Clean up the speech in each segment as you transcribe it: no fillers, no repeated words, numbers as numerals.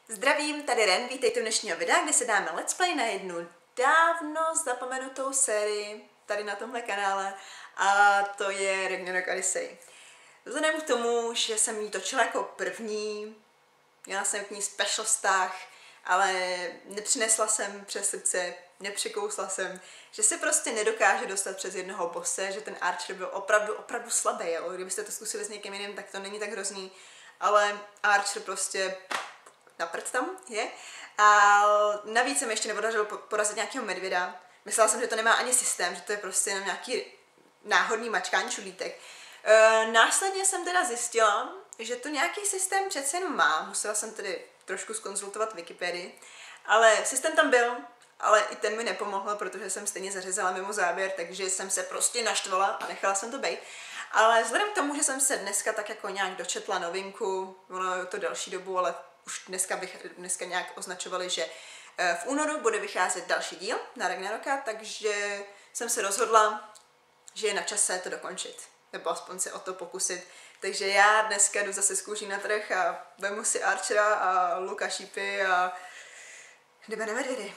Zdravím, tady Ren, vítejte u dnešního videa, kde se dáme let's play na jednu dávno zapomenutou sérii tady na tomhle kanále a to je Ragnarok Odyssey. Vzhledem k tomu, že jsem ji točila jako první, měla jsem k ní special vztah, ale nepřinesla jsem přes srdce, nepřekousla jsem, že se prostě nedokáže dostat přes jednoho bosse, že ten Archer byl opravdu slabý, jo? Kdybyste to zkusili s někým jiným, tak to není tak hrozný, ale Archer prostě na prd tam je. A navíc jsem ještě nepodařil porazit nějakého medvěda. Myslela jsem, že to nemá ani systém, že to je prostě jenom nějaký náhodný mačkání čudlítek. Následně jsem teda zjistila, že to nějaký systém přece jen má. Musela jsem tedy trošku zkonzultovat Wikipedii. Ale systém tam byl, ale i ten mi nepomohl, protože jsem stejně zařezala mimo záběr, takže jsem se prostě naštvala a nechala jsem to bejt. Ale vzhledem k tomu, že jsem se dneska tak jako nějak dočetla novinku, ono je to delší dobu, ale už dneska nějak označovali, že v únoru bude vycházet další díl na Ragnaroka, takže jsem se rozhodla, že je na čase to dokončit, nebo aspoň se o to pokusit. Takže já dneska jdu zase z kůží na trh a vemu si Archera a luka šípy a jdeme na medvědy.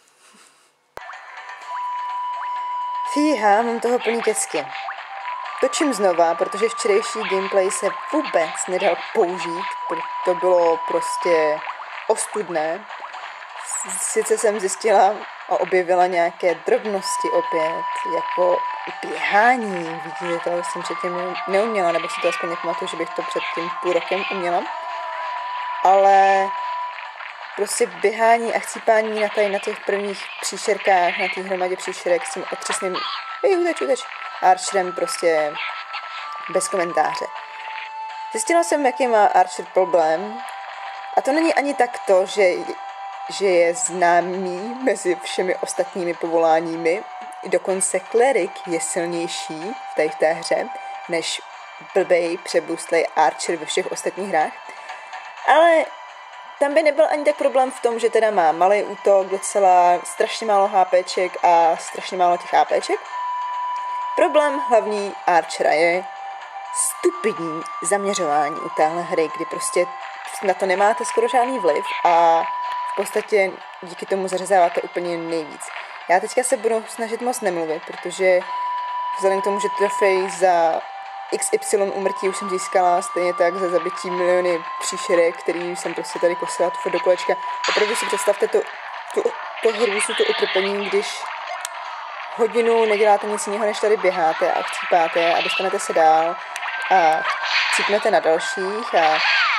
Fíha, mám toho plný kecky. Točím znova, protože včerejší gameplay se vůbec nedal použít, to bylo prostě ostudné. Sice jsem zjistila a objevila nějaké drobnosti opět, jako běhání, vidíte, to jsem předtím neuměla, nebo si to aspoň nepamatuju, že bych to před tím půl rokem uměla. Ale prostě běhání a chcípání na těch prvních příšerkách, na té hromadě příšerek s tím otřesným, uteč, Archerem prostě bez komentáře. Zjistila jsem, jaký má Archer problém a to není ani tak to, že je známý mezi všemi ostatními povoláními. Dokonce klerik je silnější v té hře než blbej, přebůstlej Archer ve všech ostatních hrách. Ale tam by nebyl ani tak problém v tom, že teda má malý útok, docela strašně málo HPček a strašně málo těch HPček. Problém hlavní Archera je stupidní zaměřování u téhle hry, kdy prostě na to nemáte skoro žádný vliv a v podstatě díky tomu zařezáváte úplně nejvíc. Já teďka se budu snažit moc nemluvit, protože vzhledem k tomu, že trofej za XY úmrtí už jsem získala, stejně tak za zabití miliony příšerek, který jsem prostě tady kosila tu do kolečka. Opravdu si představte to hrůzu, to utrpení, když hodinu neděláte nic jiného, než tady běháte a chcípáte a dostanete se dál a cípnete na dalších a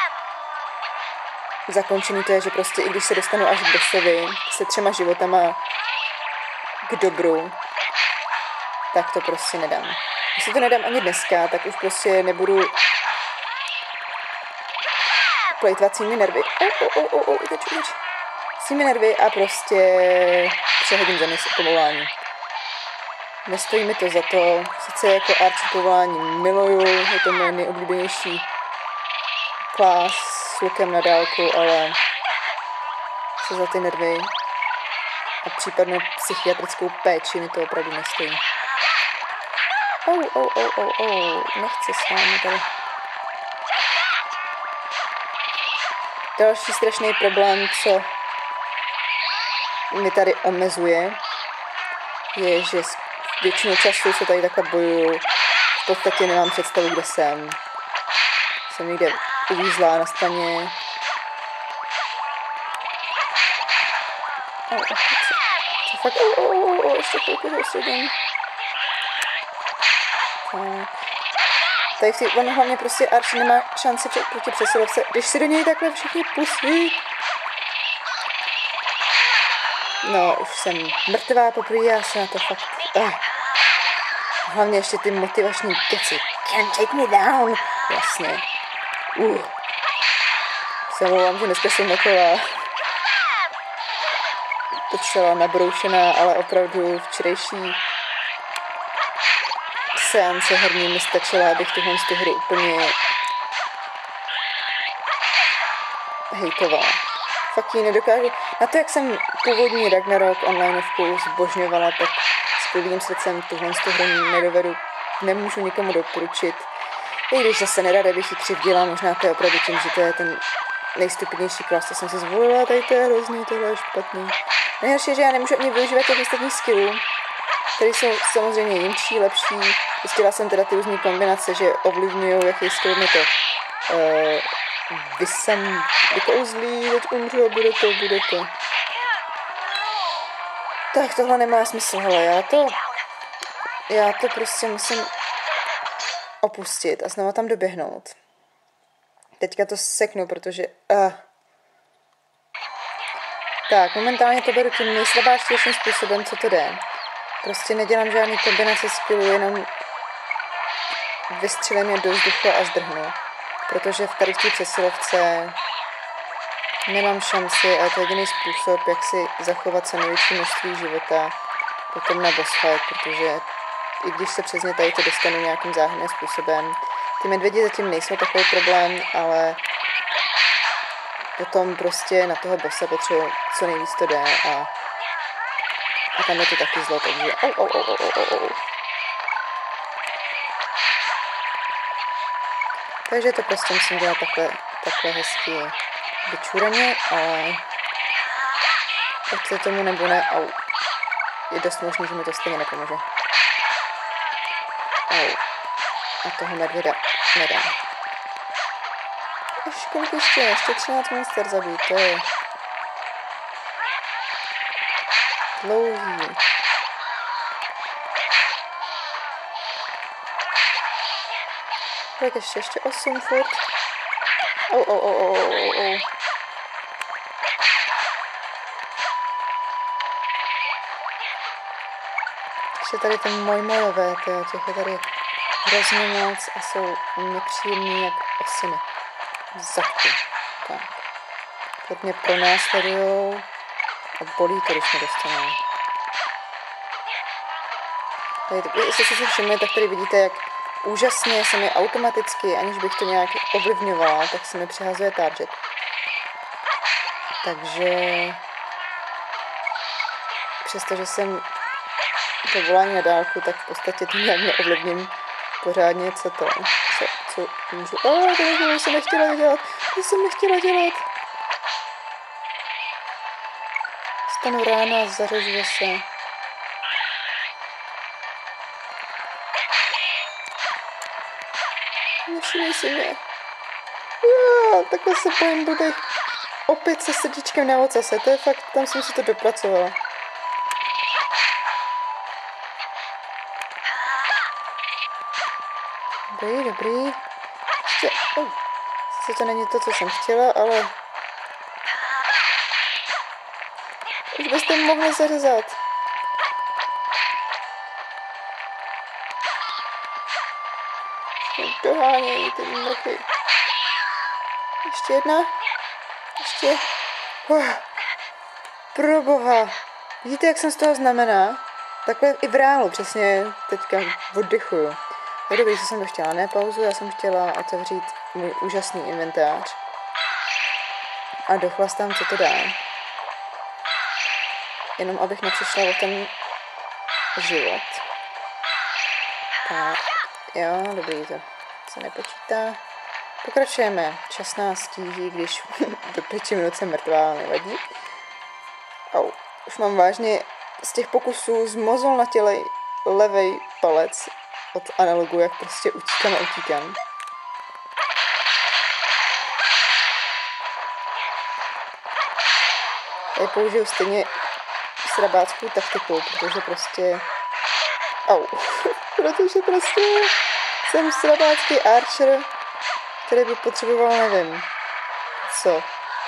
zakončený to je, že prostě i když se dostanu až k bossovi se 3 životama k dobru, tak to prostě nedám. Když to nedám ani dneska, tak už prostě nebudu plejtvat svými nervy. Svými nervy a prostě přehodím zemi s povolání. Nestojí mi to za to, sice jako Archer povolání miluju, je to můj nejoblíbenější klas s lukem na dálku, ale se za ty nervy a případnou psychiatrickou péči mi to opravdu nestojí. Nechci s vámi tady. Další strašný problém, co mi tady omezuje, je, že většinu času se tady takhle bojuju. V podstatě nemám představu, kde jsem. Jsem někde uvízlá na straně. Co fakt? Ještě chvilku zasedím. Tak. Tady on hlavně prostě Archer nemá šanci proti přesilovce, když si do něj takhle všichni pustí. No, už jsem mrtvá poprvé, já se na to fakt... Hlavně ještě ty motivační keci. Can't take me down. Jasně. Se omlouvám, že dneska jsem taková docela nabroušená, ale opravdu včerejší seance herní mi stačila, abych tuhle hru úplně hejtovala. Fakt ji nedokážu. Na to, jak jsem původní Ragnarok onlineovku zbožňovala, tak s plným srdcem tuhle hru nedovedu, nemůžu nikomu doporučit. I když zase nerada bych ji křivdila, možná to je opravdu tím, že to je ten nejstupidnější klas, to jsem si zvolila, tady to je hrozný, tohle je špatný. Nejhorší je, že já nemůžu ani využívat těch ostatních skillů, které jsou samozřejmě jinčí, lepší. Zjistila jsem teda ty různé kombinace, že ovlivňují, jaký skill mi to vykouzlí, teď umřu a bude to. Tak tohle nemá smysl, hele, já to prostě musím opustit a znovu tam doběhnout. Teďka to seknu, protože... Tak, momentálně to beru tím nejslabáčtějším způsobem, co to jde. Prostě nedělám žádný kombinace skillů, jenom vystřelím je do vzduchu a zdrhnu. Protože v tady v té přesilovce nemám šanci a je to jediný způsob, jak si zachovat co největší množství života potom na boss fight, protože i když se přesně tady to dostanu nějakým záhadným způsobem, ty medvědi zatím nejsou takový problém, ale potom prostě na toho bossa potřebuji co nejvíc to jde a tam je to taky zlo, takže Takže to prostě musím dělat takhle hezky vyčuraně, ale pokud tomu nebo ne, je dost možný, že mi to stejně nepomůže. A toho medvěda nedám. Ještě kolik ještě 13 monster zabít, to je dlouhý. Tak ještě 8 furt. Ještě tady ten mojmojové, těch je tady hrozně moc a jsou nepříjemný jak osiny. V zadku. Tak. Teď mě pronásledujou a bolí to, když mě dostanou. Jestli si všimli, tak tady vidíte, jak úžasně se mi automaticky, aniž bych to nějak ovlivňovala, tak se mi přihazuje target. Takže přestože jsem to volání na dálku, tak v podstatě to nějak neovlivním pořádně, co můžu... To jsem nechtěla dělat. Stanu ráno a zařežuje se. Nevšimni si mě. Takhle se bojím blbej. Opět se srdíčkem na ocase. To je fakt, tam jsem si to dopracovala. Dobrý. Ještě, to není to, co jsem chtěla, ale... Už byste mohli zařezat. Dohánějí ty mrchy. Ještě jedna. Ještě. Proboha. Vidíte, jak jsem z toho znamená? Takhle i v reálu přesně teďka oddychuju. Je dobrý, že jsem to chtěla, ne pauzu, já jsem chtěla otevřít můj úžasný inventář. A dochlastám, co to dá. Jenom abych nepřišla o ten život. Tak, jo, dobrý, to se nepočítá. Pokračujeme. Čas nás stíží, když do 5 minut jsem mrtvá, nevadí. Už mám vážně z těch pokusů zmozol na těle levej palec od analogu, jak prostě utíkám. Tady použiju stejně srabáckou taktiku, protože prostě... protože prostě jsem srabácký archer, který by potřeboval, nevím, co.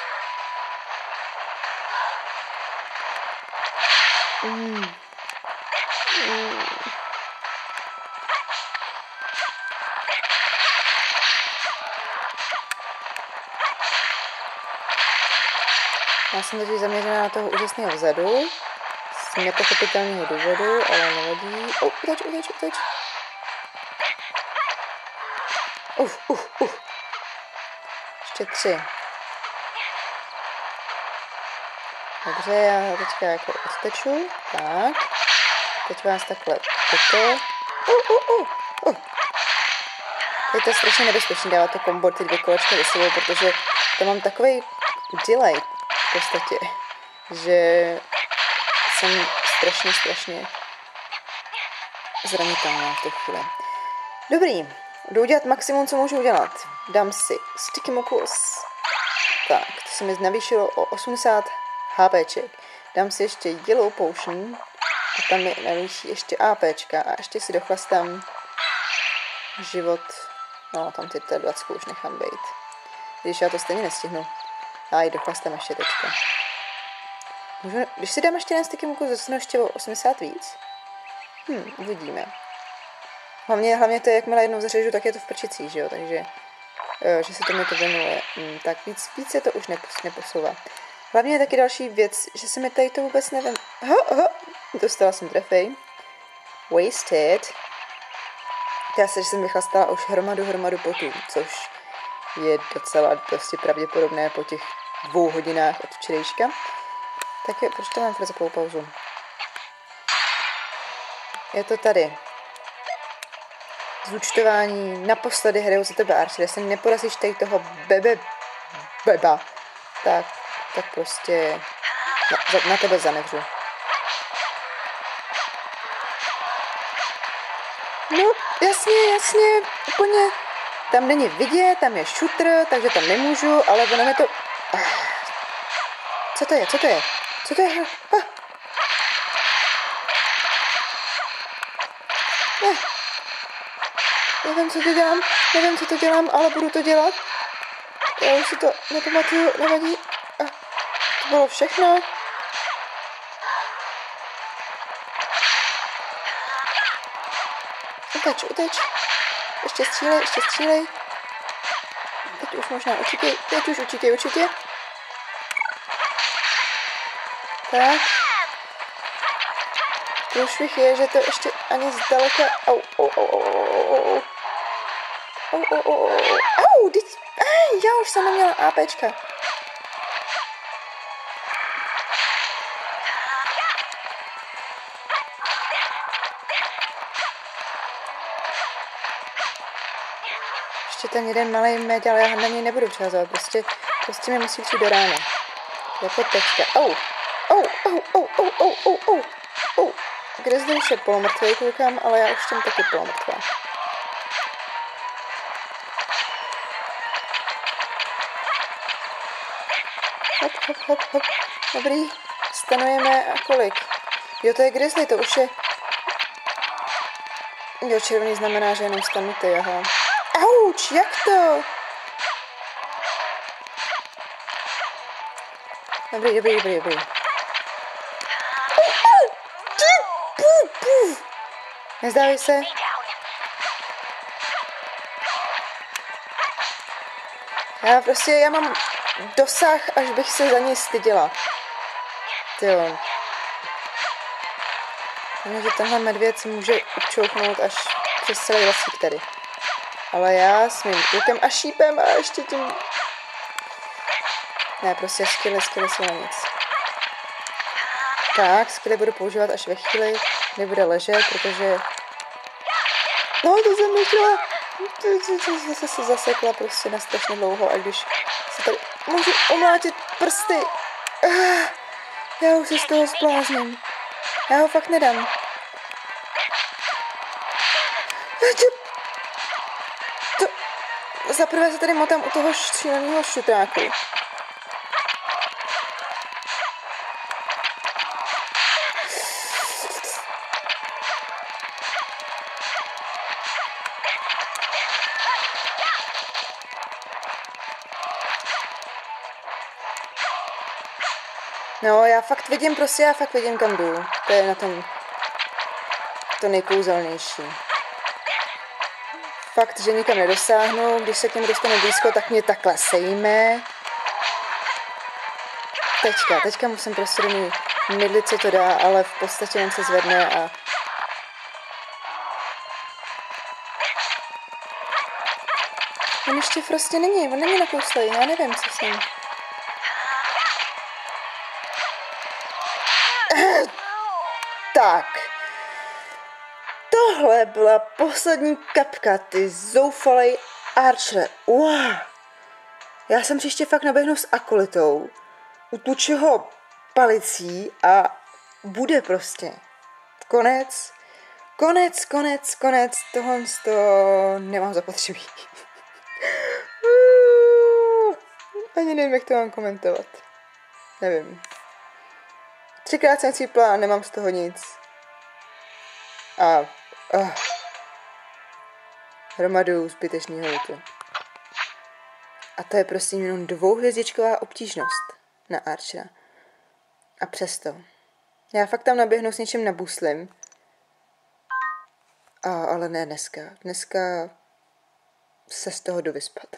Já jsem totiž zaměřená na toho úžasného vzadu, z nepochopitelného důvodu, ale nevadí. Uteč. Ještě 3. Dobře, já teďka jako odteču. Tak. Teď vás takhle toto. Je to strašně nebezpečné dávat to kombo ty 2 kolečka za sebou, protože tam mám takový delay v podstatě, že jsem strašně zranitelná v té chvíli. Dobrý, jdu udělat maximum, co můžu udělat. Dám si Sticky Mucus. Tak, to se mi navýšilo o 80 HPček. Dám si ještě Yellow Potion a tam mi navýší ještě APčka a ještě si dochlastám život. No, tam ty 20 už nechám být. Když já to stejně nestihnu. A i dochlastám ještě teďka. Když si dám ještě na Sticky Mucus, dostanu ještě o 80 víc. Uvidíme. Hlavně to je, jakmile jednou zařežu, tak je to v prčicích, že jo, takže že se to mi to věnuje. Tak víc se to už neposouvá. Hlavně je taky další věc, že se mi tady to vůbec nevím. Dostala jsem trefej. Wasted. Já se, že jsem vychlastala už hromadu potů, což je docela dosti pravděpodobné po těch 2 hodinách od včerejška. Tak je, proč to mám za pauzu? Je to tady. Zúčtování. Naposledy hraju za tebe, Archer. Jestli neporazíš tady toho beba, tak prostě na tebe zanevřu. No, jasně, úplně. Tam není vidět, tam je šutr, takže tam nemůžu, ale ono mi to... Co to je? Nevím, co to dělám, ale budu to dělat. Já už si to nepamatuju, nevadí. To bylo všechno. Uteč. Ještě střílej. Teď už možná určitě. Tak. Průšvih je, že to ještě ani zdaleka... Já už jsem neměla APčka. Ještě ten jeden malej meď, ale já na něj nebudu přehazovat. Prostě mi musí přijít do rána. Jako teďka. Grizzly už je polomrtvej, koukám, ale já už jsem taky polomrtvá. Hop. Dobrý. Stanujeme a kolik? Jo, to je Grizzly, to už je... Jo, červený znamená, že jenom stanutý, aha. Auč, jak to? Dobrý. Nezdávej se. Já mám dosah, až bych se za něj styděla. Jo. Že tenhle medvěd se může občouchnout až přes celý lesík tady. Ale já s mým lukem a šípem a ještě tím... Ne, prostě skilly jsou na nic. Tak, skilly budu používat až ve chvíli, kdy bude ležet, protože... No, to jsem nechtěla. Zase se zasekla prostě na strašně dlouho, a když se tady můžu omlátit prsty. Já už se z toho zblázním. Já ho fakt nedám. Zaprvé se tady motám u toho šíleného šutráku. No, já fakt vidím kam jdu. To je na tom to nejkouzelnější. Fakt, že nikam nedosáhnu, když se k němu dostane blízko, tak mě takhle sejme. Teďka musím prostě do ní mydlit, co to dá, ale v podstatě on se zvedne a... On ještě prostě není, on není nakouslej, já nevím, co jsem. Tak. tohle byla poslední kapka, ty zoufalej Archer. Wow. Já jsem příště fakt naběhnu s akolitou, utluču ho palicí a bude prostě. Konec, tohle to nemám zapotřebí. Ani nevím, jak to mám komentovat. Nevím. 3krát jsem cípla a nemám z toho nic. Hromadu zbytečného lutu. A to je prosím jenom 2hvězdičková obtížnost na Archera. A přesto. Já fakt tam naběhnu s něčím nabuslím. Ale ne dneska. Dneska se z toho jdu vyspat.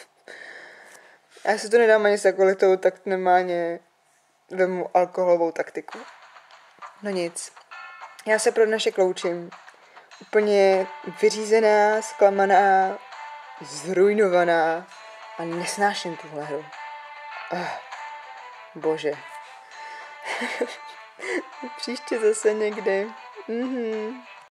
Já se to nedám ani s akolitou, tak normálně vemu alkoholovou taktiku. No nic. Já se pro dnešek loučím. Úplně vyřízená, zklamaná, zrujnovaná a nesnáším tuhle hru. Bože. Příště zase někdy.